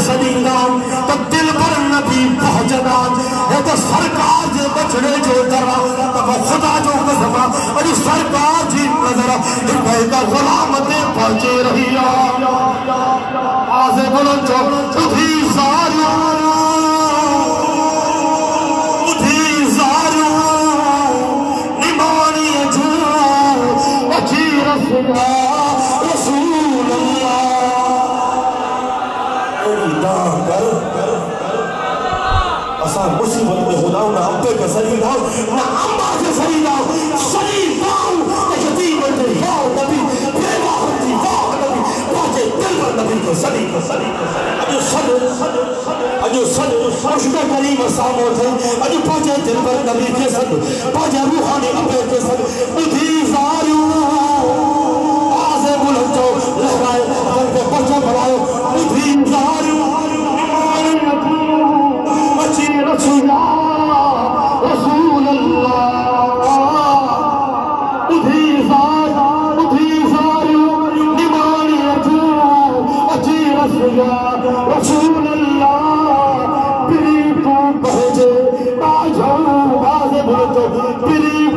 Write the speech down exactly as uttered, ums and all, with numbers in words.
सदीदा तो दिल पर नबी पहुंचना ये तो सरकार जे बचड़े जो दरा तो खुदा जो कसमा अरे सरकार जी नजर इनका गुलाम दे पहुंचे रही आज़े बोलो जो उठी सारू उठी सारू निमानी जो अच्छी रसूला रसूल असा मुसीबत में खुदा ना अब्बे का सरी दाओ ना अम्मा का सरी दाओ सरी दाओ यतीम के याओ नबी बेवा होती वाह नबी बाजे दिल पर नबी को सरी को सरी अजो सद अजो सद मुश्किल करीम सामो थे अजो बाजे दिल पर नबी के सद बाजे रूहानी अब्बे के सद उठी जारू आज़े बुलंदो लगाए अपने बच्चा बढ़ाओ उठी जारू रसूल रसूल उठी सारू उठी सारू निमानी अजू अच्छी रसूल रसूल पीरी तू पहुंचे बाजू बाजे बोलो पीरी